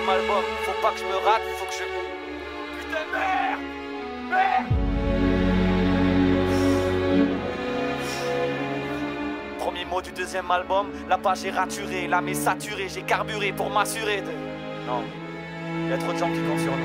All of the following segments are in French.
deuxième album. Faut pas que je me rate, faut que je... Putain, merde. Premier mot du deuxième album, la page est raturée, l'âme est saturée, j'ai carburé pour m'assurer de... Non, y'a trop de gens qui comptent sur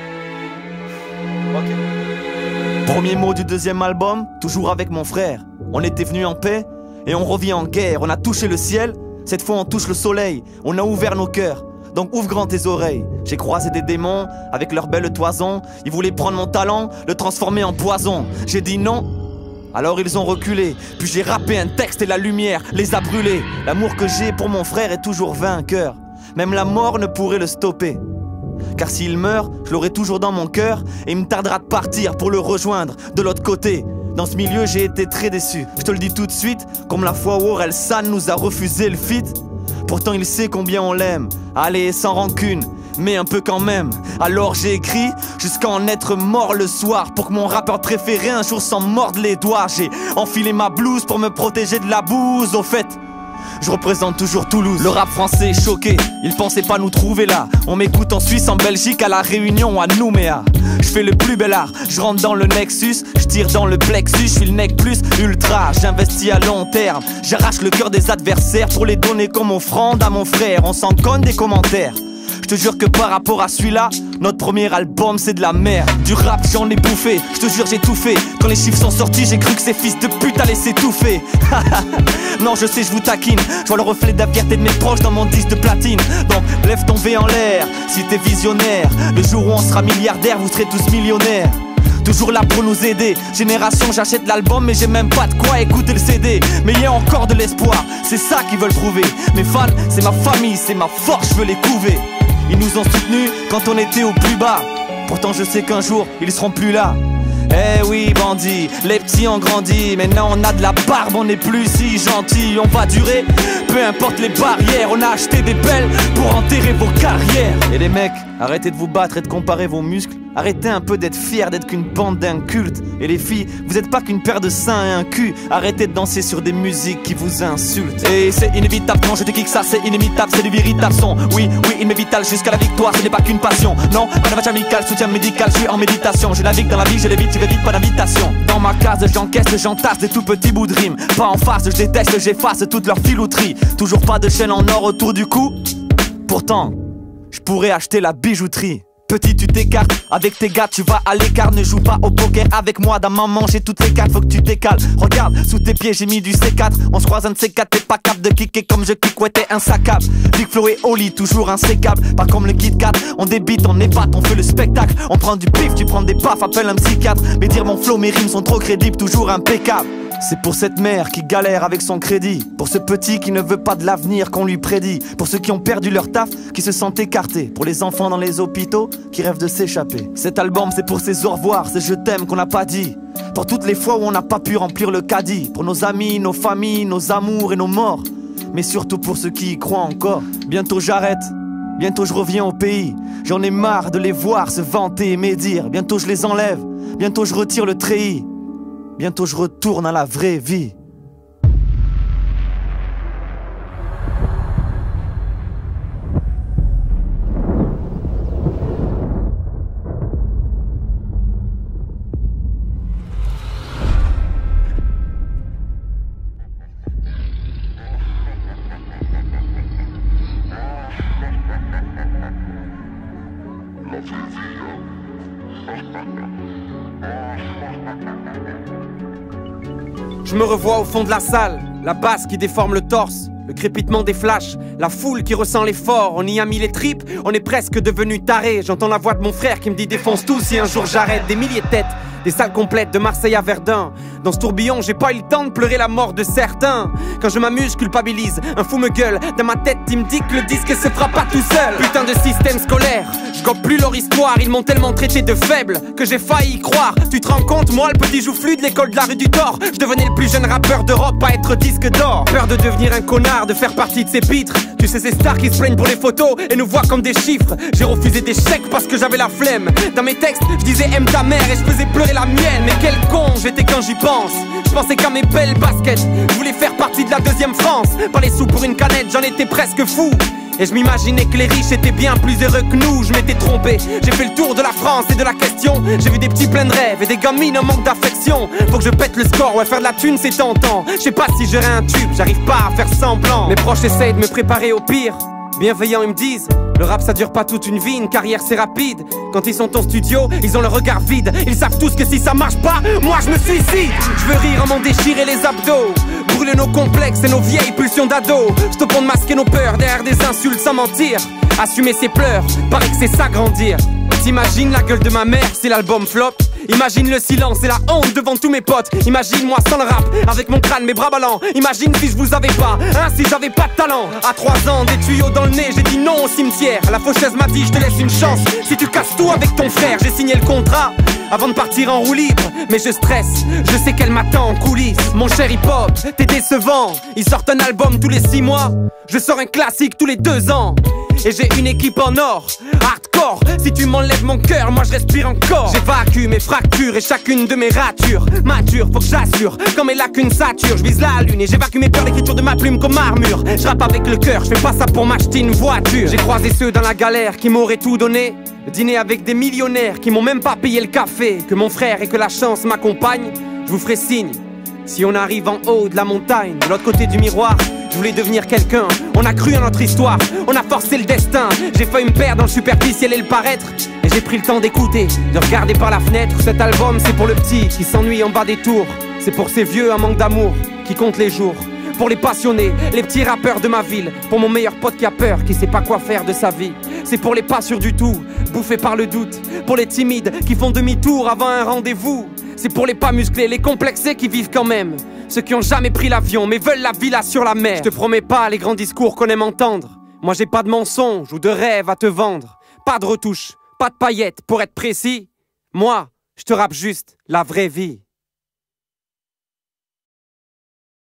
nous. Ok. Premier mot du deuxième album, toujours avec mon frère. On était venus en paix et on revient en guerre. On a touché le ciel, cette fois on touche le soleil. On a ouvert nos cœurs, donc ouvre grand tes oreilles. J'ai croisé des démons avec leurs belles toisons. Ils voulaient prendre mon talent, le transformer en poison. J'ai dit non, alors ils ont reculé. Puis j'ai rappé un texte et la lumière les a brûlés. L'amour que j'ai pour mon frère est toujours vainqueur. Même la mort ne pourrait le stopper. Car s'il meurt, je l'aurai toujours dans mon cœur. Et il me tardera de partir pour le rejoindre de l'autre côté. Dans ce milieu j'ai été très déçu. Je te le dis tout de suite, comme la fois où Orelsan nous a refusé le feat. Pourtant il sait combien on l'aime. Allez, sans rancune, mais un peu quand même. Alors j'ai écrit jusqu'à en être mort le soir, pour que mon rappeur préféré un jour s'en morde les doigts. J'ai enfilé ma blouse pour me protéger de la bouse. Au fait, je représente toujours Toulouse. Le rap français est choqué, ils pensaient pas nous trouver là. On m'écoute en Suisse, en Belgique, à La Réunion, à Nouméa. Je fais le plus bel art, je rentre dans le Nexus, je tire dans le plexus, je suis le nec plus ultra. J'investis à long terme, j'arrache le cœur des adversaires pour les donner comme offrande à mon frère. On s'en conne des commentaires. Je te jure que par rapport à celui-là, notre premier album c'est de la merde. Du rap j'en ai bouffé, je te jure j'ai tout fait. Quand les chiffres sont sortis j'ai cru que ces fils de pute allaient s'étouffer. Non je sais je vous taquine, je vois le reflet de la fierté de mes proches dans mon disque de platine. Donc lève ton V en l'air si t'es visionnaire. Le jour où on sera milliardaire vous serez tous millionnaires. Toujours là pour nous aider. Génération j'achète l'album mais j'ai même pas de quoi écouter le CD. Mais y a encore de l'espoir, c'est ça qu'ils veulent prouver. Mes fans c'est ma famille, c'est ma force, je veux les couver. Ils nous ont soutenus quand on était au plus bas. Pourtant je sais qu'un jour ils seront plus là. Eh oui bandits, les petits ont grandi. Maintenant on a de la barbe, on n'est plus si gentils. On va durer, peu importe les barrières. On a acheté des belles pour enterrer vos carrières. Et les mecs, arrêtez de vous battre et de comparer vos muscles. Arrêtez un peu d'être fiers d'être qu'une bande d'incultes. Et les filles, vous êtes pas qu'une paire de seins et un cul. Arrêtez de danser sur des musiques qui vous insultent. Et c'est inévitable quand je te kick ça, c'est inimitable, c'est du véritable son. Oui, oui, inévitable jusqu'à la victoire, ce n'est pas qu'une passion. Non, pas de match amical, soutien médical, je suis en méditation. Je navigue dans la vie, je l'évite, tu vite, pas d'invitation. Dans ma case, j'encaisse, j'entasse des tout petits bouts de rimes. Pas en face, je déteste, j'efface toute leur filouterie. Toujours pas de chaîne en or autour du cou. Pourtant, je pourrais acheter la bijouterie. Petit tu t'écartes, avec tes gars tu vas à l'écart. Ne joue pas au poker avec moi, dans maman j'ai toutes les cartes. Faut que tu décales, regarde sous tes pieds j'ai mis du C4. On se croise un de ces quatre, t'es pas capable de kicker comme je kick, ouais t'es insaccable. Big Flo et Oli, toujours insécable. Pas comme le Kit Kat, on débite, on ébate, on fait le spectacle. On prend du pif, tu prends des baffes, appelle un psychiatre. Mais dire mon flow, mes rimes sont trop crédibles, toujours impeccable. C'est pour cette mère qui galère avec son crédit. Pour ce petit qui ne veut pas de l'avenir qu'on lui prédit. Pour ceux qui ont perdu leur taf, qui se sentent écartés. Pour les enfants dans les hôpitaux, qui rêvent de s'échapper. Cet album c'est pour ces au revoir, ces je t'aime qu'on n'a pas dit. Pour toutes les fois où on n'a pas pu remplir le caddie. Pour nos amis, nos familles, nos amours et nos morts. Mais surtout pour ceux qui y croient encore. Bientôt j'arrête, bientôt je reviens au pays. J'en ai marre de les voir se vanter et médire. Bientôt je les enlève, bientôt je retire le treillis. Bientôt je retourne à la vraie vie. Je me revois au fond de la salle, la basse qui déforme le torse, le crépitement des flashs, la foule qui ressent l'effort. On y a mis les tripes, on est presque devenu taré. J'entends la voix de mon frère qui me dit défonce tout si un jour j'arrête. Des milliers de têtes, des salles complètes de Marseille à Verdun. Dans ce tourbillon, j'ai pas eu le temps de pleurer la mort de certains. Quand je m'amuse, je culpabilise, un fou me gueule. Dans ma tête, il me dit que le disque se fera pas tout seul. Putain de système scolaire, je gobe plus leur histoire. Ils m'ont tellement traité de faible que j'ai failli y croire. Tu te rends compte, moi le petit joufflu de l'école de la rue du Thor. Je devenais le plus jeune rappeur d'Europe à être disque d'or. Peur de devenir un connard, de faire partie de ces pitres. Tu sais ces stars qui se plaignent pour les photos et nous voient comme des chiffres. J'ai refusé des chèques parce que j'avais la flemme. Dans mes textes, je disais aime ta mère et je faisais pleurer la mienne. Mais quel con j'étais quand j'y pense. Je pensais qu'à mes belles baskets, je voulais faire partie de la deuxième France. Pas les sous pour une canette, j'en étais presque fou. Et je m'imaginais que les riches étaient bien plus heureux que nous. Je m'étais trompé, j'ai fait le tour de la France et de la question. J'ai vu des petits pleins de rêves et des gamines en manque d'affection. Faut que je pète le score, ouais faire de la thune c'est tentant. Je sais pas si j'aurai un tube, j'arrive pas à faire semblant. Mes proches essayent de me préparer au pire. Bienveillants ils me disent, le rap ça dure pas toute une vie, une carrière c'est rapide. Quand ils sont en studio, ils ont le regard vide. Ils savent tous que si ça marche pas, moi je me suicide. Je veux rire en m'en déchirer les abdos, brûler nos complexes et nos vieilles pulsions d'ado. Stoppons de masquer nos peurs derrière des insultes sans mentir. Assumer ses pleurs, paraît que c'est ça grandir. T'imagines la gueule de ma mère si l'album flop. Imagine le silence et la honte devant tous mes potes. Imagine moi sans le rap, avec mon crâne, mes bras ballants. Imagine si je vous avais pas, hein, si j'avais pas de talent. À 3 ans, des tuyaux dans le nez, j'ai dit non au cimetière. La faucheuse m'a dit je te laisse une chance, si tu casses tout avec ton frère. J'ai signé le contrat avant de partir en roue libre, mais je stresse, je sais qu'elle m'attend en coulisses. Mon cher hip-hop, t'es décevant. Ils sortent un album tous les 6 mois, je sors un classique tous les 2 ans. Et j'ai une équipe en or, hardcore. Si tu m'enlèves mon cœur, moi je respire encore. J'évacue mes fractures et chacune de mes ratures. Mature, faut que j'assure, quand mes lacunes saturent. Je vise la lune et j'évacue mes peurs, l'écriture de ma plume comme armure. Je rappe avec le cœur, je fais pas ça pour m'acheter une voiture. J'ai croisé ceux dans la galère qui m'auraient tout donné, dîner avec des millionnaires qui m'ont même pas payé le café. Que mon frère et que la chance m'accompagne, je vous ferai signe si on arrive en haut de la montagne. De l'autre côté du miroir, je voulais devenir quelqu'un. On a cru en notre histoire, on a forcé le destin. J'ai failli me perdre dans le superficiel et le paraître. Et j'ai pris le temps d'écouter, de regarder par la fenêtre. Cet album c'est pour le petit qui s'ennuie en bas des tours. C'est pour ces vieux à manque d'amour qui comptent les jours. Pour les passionnés, les petits rappeurs de ma ville. Pour mon meilleur pote qui a peur, qui sait pas quoi faire de sa vie. C'est pour les pas sûrs du tout, bouffés par le doute. Pour les timides qui font demi-tour avant un rendez-vous. C'est pour les pas musclés, les complexés qui vivent quand même. Ceux qui ont jamais pris l'avion mais veulent la villa sur la mer. Je te promets pas les grands discours qu'on aime entendre. Moi j'ai pas de mensonges ou de rêves à te vendre. Pas de retouches, pas de paillettes pour être précis. Moi, je te rappe juste la vraie vie.